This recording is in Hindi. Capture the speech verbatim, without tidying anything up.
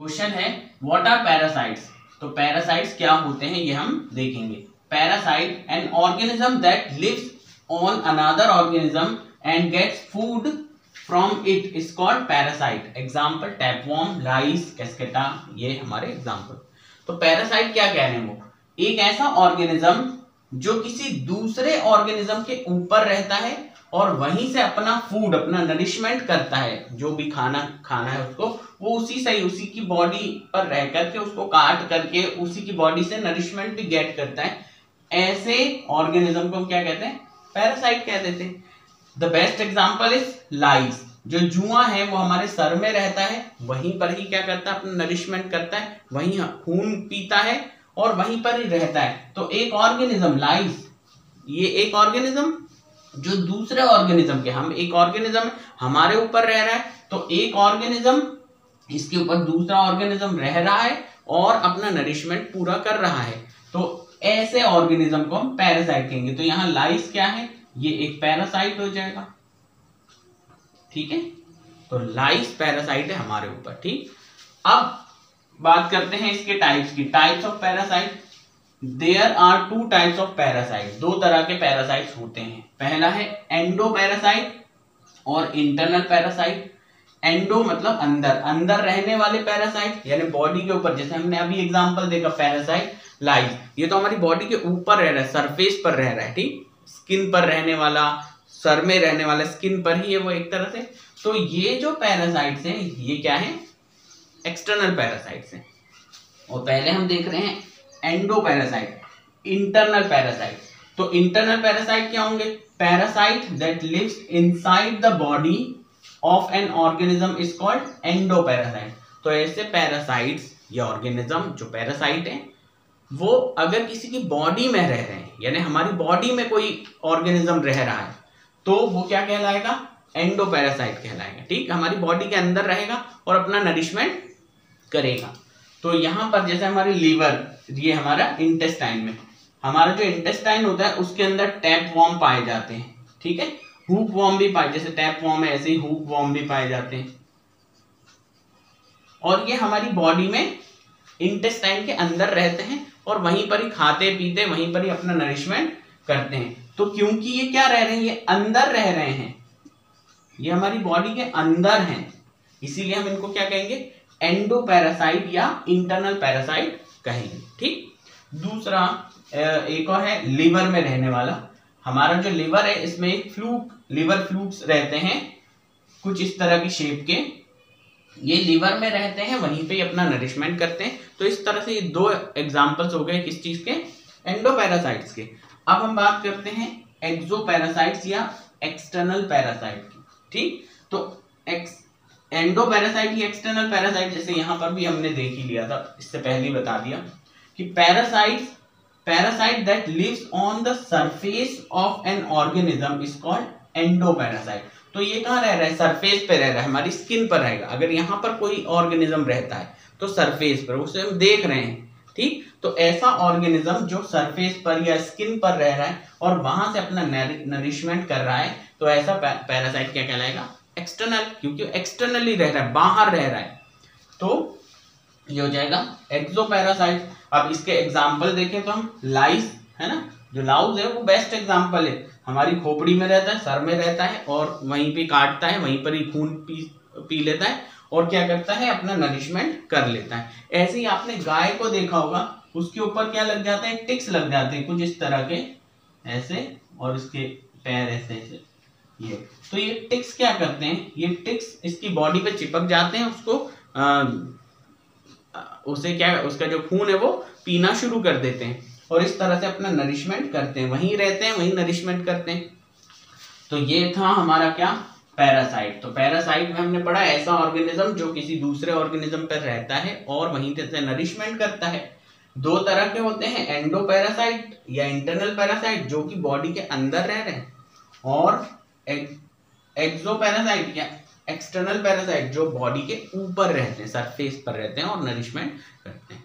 क्वेश्चन है व्हाट आर पैरासाइट्स। तो पैरासाइट्स क्या होते हैं ये हम देखेंगे। Parasite an organism that lives on another organism and gets food from it is called parasite. Example tapeworm, lice, cuscuta, ये हमारे एग्जांपल। तो पैरासाइट क्या कह रहे हैं, वो एक ऐसा ऑर्गेनिज्म जो किसी दूसरे ऑर्गेनिज्म के ऊपर रहता है और वहीं से अपना फूड, अपना नरिशमेंट करता है। जो भी खाना खाना है उसको, वो उसी से ही उसी की बॉडी पर रह करके उसको काट करके उसी की बॉडी से नरिशमेंट भी गेट करता है। ऐसे ऑर्गेनिज्म को हम क्या कहते हैं, पैरासाइट कह देते हैं। The best example is lice. जो जुआ है वो हमारे सर में रहता है, वहीं पर ही क्या करता है, अपना नरिशमेंट करता है, वहीं खून पीता है और वहीं पर ही रहता है। तो एक ऑर्गेनिज्म लाइस, ये एक ऑर्गेनिज्म जो दूसरे ऑर्गेनिज्म के, हम एक ऑर्गेनिज्म हमारे ऊपर रह रहा है, तो एक ऑर्गेनिज्म इसके ऊपर दूसरा ऑर्गेनिज्म रह रहा है और अपना नरिशमेंट पूरा कर रहा है। तो ऐसे ऑर्गेनिज्म को हम पैरासाइट कहेंगे। तो यहाँ लाइस क्या है, ये एक पैरासाइट हो जाएगा, ठीक है। तो लाइस पैरासाइट है हमारे ऊपर, ठीक। अब बात करते हैं इसके टाइप्स की। Types of parasite, there are two types of parasite. दो तरह के पैरासाइट्स होते हैं। पहला है एंडो पैरासाइट और इंटरनल पैरासाइट। एंडो मतलब अंदर, अंदर रहने वाले पैरासाइट, यानी बॉडी के ऊपर। जैसे हमने अभी एग्जांपल देखा पैरासाइट लाइस, ये तो हमारी बॉडी के ऊपर रह रहा है, सरफेस पर रह रहा है, ठीक। स्किन पर रहने वाला, सर में रहने वाला, स्किन पर ही है वो एक तरह से। तो ये जो पैरासाइट्स हैं ये क्या है, एक्सटर्नल पैरासाइट्स हैं। और पहले हम देख रहे हैं एंडो पैरासाइट, इंटरनल पैरासाइट। तो इंटरनल पैरासाइट क्या होंगे, parasite that lives inside the body of an organism is called endo parasite. तो ऐसे पैरासाइट्स या ऑर्गेनिज्म जो पैरासाइट हैं वो अगर किसी की बॉडी में रह रहे हैं, यानी हमारी बॉडी में कोई ऑर्गेनिज्म रह रहा है, तो वो क्या कहलाएगा, एंडो पैरासाइट कहलाएगा, ठीक। हमारी बॉडी के अंदर रहेगा और अपना नरिशमेंट करेगा। तो यहाँ पर जैसे हमारी लीवर, ये हमारा इंटेस्टाइन में, हमारा जो इंटेस्टाइन होता है उसके अंदर टैप वॉर्म पाए जाते हैं, ठीक है। हुक वॉर्म भी पाए, जैसे टैप वॉर्म है ऐसे ही हुक वॉर्म भी पाए जाते हैं। और ये हमारी बॉडी में इंटेस्टाइन के अंदर रहते हैं और वहीं पर ही खाते पीते, वहीं पर ही अपना नरिशमेंट करते हैं। तो क्योंकि ये क्या रह रहे हैं, ये अंदर रह रहे हैं, ये हमारी बॉडी के अंदर हैं, इसीलिए हम इनको क्या कहेंगे, एंडो पैरासाइट या इंटरनल पैरासाइट कहेंगे, ठीक। दूसरा एक और है लिवर में रहने वाला। हमारा जो लिवर है इसमें एक फ्लूक, लिवर फ्लूक्स रहते हैं कुछ इस तरह की शेप के, ये लिवर में रहते हैं, वहीं पे अपना नरिशमेंट करते हैं। तो इस तरह से ये दो एग्जांपल्स हो गए किस चीज के, एंडो पैरासाइट्स के। अब हम बात करते हैं एक्सो पैरासाइट्स या एक्सटर्नल पैरासाइट की, ठीक। तो एक्स एंडो पैरासाइट या एक्सटर्नल पैरासाइट, जैसे यहां पर भी हमने देख ही लिया था, इससे पहले ही बता दिया कि parasites parasite that lives on the surface of an organism is called endo parasite. तो ये कहाँ रह रहा है, सरफेस पे रह रहा है, हमारी स्किन पर रहेगा। अगर यहाँ पर कोई ऑर्गेनिज्म रहता है तो सरफेस पर, उसे हम देख रहे हैं, ठीक। तो ऐसा ऑर्गेनिज्म जो सरफेस पर या स्किन पर रह रहा है और वहां से अपना नरिशमेंट कर रहा है, तो ऐसा पैरासाइट क्या कहलाएगा, एक्सटर्नल, क्योंकि एक्सटर्नली रह रहा है, बाहर रह रहा है। तो ये हो जाएगा एक्सो पैरासाइट। अब इसके एग्जाम्पल देखें तो हम लाइस है ना, जो लाउस है वो बेस्ट एग्जाम्पल है। हमारी खोपड़ी में रहता है, सर में रहता है और वहीं पे काटता है, वहीं पर ही खून पी पी लेता है और क्या करता है, अपना नरिशमेंट कर लेता है। ऐसे ही आपने गाय को देखा होगा, उसके ऊपर क्या लग जाते हैं, टिक्स लग जाते हैं कुछ इस तरह के ऐसे, और इसके पैर ऐसे ऐसे ये। तो ये टिक्स क्या करते हैं, ये टिक्स इसकी बॉडी पे चिपक जाते हैं, उसको आ, उसे क्या, उसका जो खून है वो पीना शुरू कर देते हैं और इस तरह से अपना नरिशमेंट करते हैं, वहीं रहते हैं, वहीं नरिशमेंट करते हैं। तो ये था हमारा क्या, पैरासाइट। तो पैरासाइट में हमने पढ़ा ऐसा ऑर्गेनिज्म जो किसी दूसरे ऑर्गेनिज्म पर रहता है और वहीं से नरिशमेंट करता है। दो तरह के होते हैं, एंडो पैरासाइट या इंटरनल पैरासाइट जो कि बॉडी के अंदर रह रहे हैं, और एक्सो पैरासाइट या एक्सटर्नल पैरासाइट जो बॉडी के ऊपर रहते हैं, सरफेस पर रहते हैं और नरिशमेंट करते हैं।